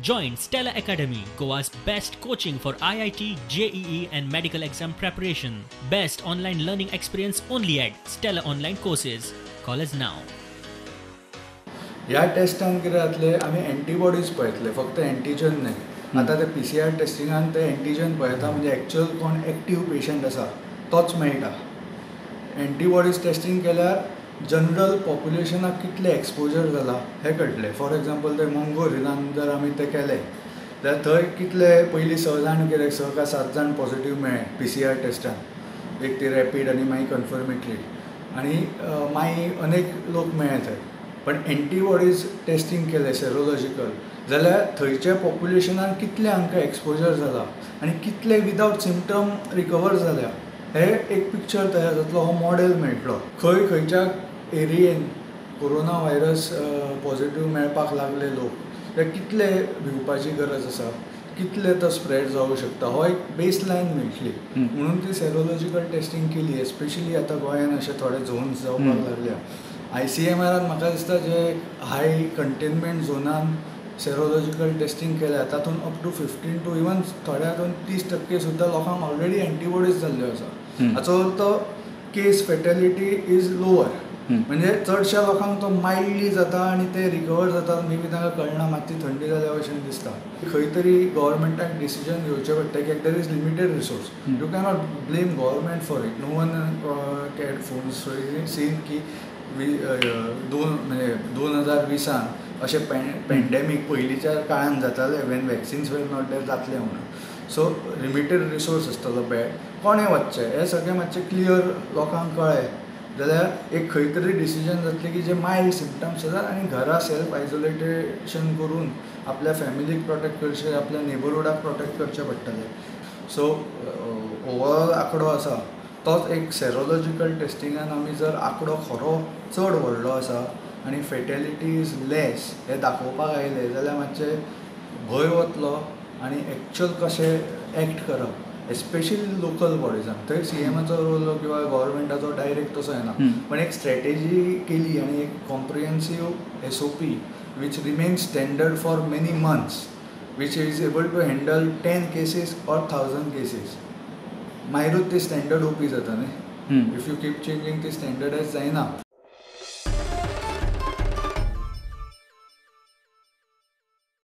Join Stella Academy, Goa's best coaching for IIT, JEE and medical exam preparation. Best online learning experience only at Stella Online Courses. Call us now. ह्या टेस्टान कितें जातले आमी antibodies पळयतले फक्त antigen न्हय. आतां ते PCR टेस्टिंगान ते एंटीजन पळयता म्हणजे एक्चुअल कोण एक्टीव पेशंट आसा तोच मेळटा. एंटीबॉडीज टेस्टिंग केल्यार जनरल पॉप्युलेशनाक कितले एक्सपोजर जाला हें कळटलें. फॉर एक्झाम्पल ते मंगोलियान जर आमी ते केले जाल्यार थंय कितले पयलीं 6 जाण कितें 6 का 7 जाण पॉझिटीव मेळ्ळे PCR टेस्टान, एक ती रॅपीड आनी मागीर कन्फर्मेटरी, आनी मागीर अनेक लोक मेळ्ळे थंय. पण एंटीबॉडीज टेस्टिंग केलें सेरोलॉजिकल जाल्यार थंयच्या पॉप्युलेशनान कितले हांकां एक्सपोजर जाला आनी कितले विदावट सिम्पटम रिकवर जाल्या हे एक पिक्चर तयार जातलो. हो मॉडेल मेळटलो. खंयच्या एरियेन कोरोना व्हायरस पॉझिटीव मेळपाक लागले लोक ते कितले भिवपाची गरज आसा, कितले तो स्प्रेड जावंक शकता, हो एक बेसलायन मेळटली. म्हणून ती सेरोलॉजिकल टेस्टिंग केली. एस्पेशली आतां गोंयान अशे थोडे झोन्स जावपाक लागल्या. ICMRन म्हाका दिसता जे हाय कंटेनमेंट झोनान सेरोलॉजिकल टेस्टिंग केल्या तातूंत अप टू 15 टू इवन थोड्या हातून 30% सुद्दां लोकांक ऑलरेडी एंटीबॉडीज जाल्ल्यो आसा. हाचो तो केस फॅटेलिटी इज लोवर. म्हणजे चडशा लोकांक तो मायल्डली जाता आनी ते रिकवर जातात. मे बी तांकां कळना मातशी थंडी जाल्या भशेन दिसता. खंय तरी गव्हर्मेंटाक डिसिजन घेवचें पडटा की there is limited resource. You cannot blame government for it. No one could foreseen की 2020 अशें पॅन्डेमीक पयलींच्या काळान जातालें when vaccines were not there जातलें म्हणून. सो लिमिटेड रिसोर्स आसतलो बॅड. कोणें वचचें हें सगळें मातशें क्लियर लोकांक कळ्ळें जाल्यार एक खंय तरी डिसिजन जातलें की जे मायल्ड सिम्पटम्स आसात आनी घरा सेल्फ आयसोलेटेशन करून आपल्या फॅमिलीक प्रोटेक्ट करचें, आपल्या नेबरहूडाक प्रोटेक्ट करचें पडटलें. सो ओवरऑल आंकडो आसा तोच एक सेरोलॉजिकल टेस्टिंगान आमी जर आंकडो खरो चड व्हडलो आसा आनी फॅटेलिटी इज लेस हें दाखोवपाक आयलें जाल्यार मातशें भंय वतलो आनी एक्चुअल कशें एक्ट करप एस्पेशली लोकल बॉडीजांक. थंय CMचो रोल किंवा गव्हर्मेंटाचो डायरेक्ट तसो येना, पण एक स्ट्रॅटेजी केली आनी एक comprehensive SOP which remains standard for many months, which is able to handle 10 cases or 1000 cases. मागीरूच ती स्टँडर्ड OP जाता न्ही. इफ यू कीप चेंजींग ती स्टँडर्डायज जायना.